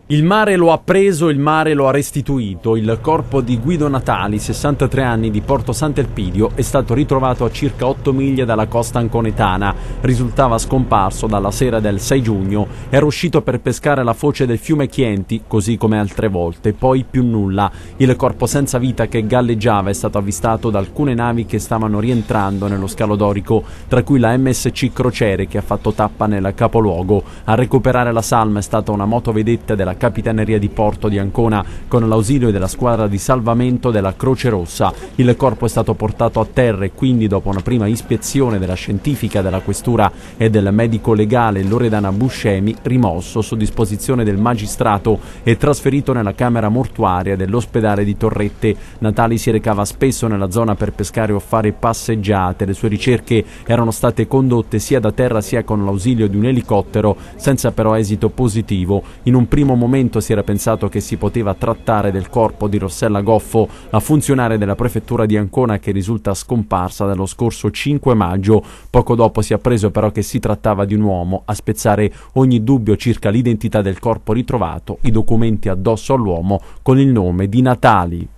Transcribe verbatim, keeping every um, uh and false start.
Il mare lo ha preso, il mare lo ha restituito. Il corpo di Guido Natali, sessantatré anni, di Porto Sant'Elpidio, è stato ritrovato a circa otto miglia dalla costa anconetana. Risultava scomparso dalla sera del sei giugno. Era uscito per pescare la foce del fiume Chienti, così come altre volte, poi più nulla. Il corpo senza vita che galleggiava è stato avvistato da alcune navi che stavano rientrando nello scalo dorico, tra cui la M S C Crociere, che ha fatto tappa nel capoluogo. A recuperare la salma è stata una motovedetta della Capitaneria di Porto di Ancona con l'ausilio della squadra di salvamento della Croce Rossa. Il corpo è stato portato a terra e quindi, dopo una prima ispezione della scientifica della questura e del medico legale Loredana Buscemi, rimosso su disposizione del magistrato e trasferito nella camera mortuaria dell'ospedale di Torrette. Natali si recava spesso nella zona per pescare o fare passeggiate. Le sue ricerche erano state condotte sia da terra sia con l'ausilio di un elicottero, senza però esito positivo. In un primo momento si era pensato che si poteva trattare del corpo di Rossella Goffo, la funzionaria della prefettura di Ancona che risulta scomparsa dallo scorso cinque maggio. Poco dopo si è appreso però che si trattava di un uomo. A spezzare ogni dubbio circa l'identità del corpo ritrovato, i documenti addosso all'uomo con il nome di Natali.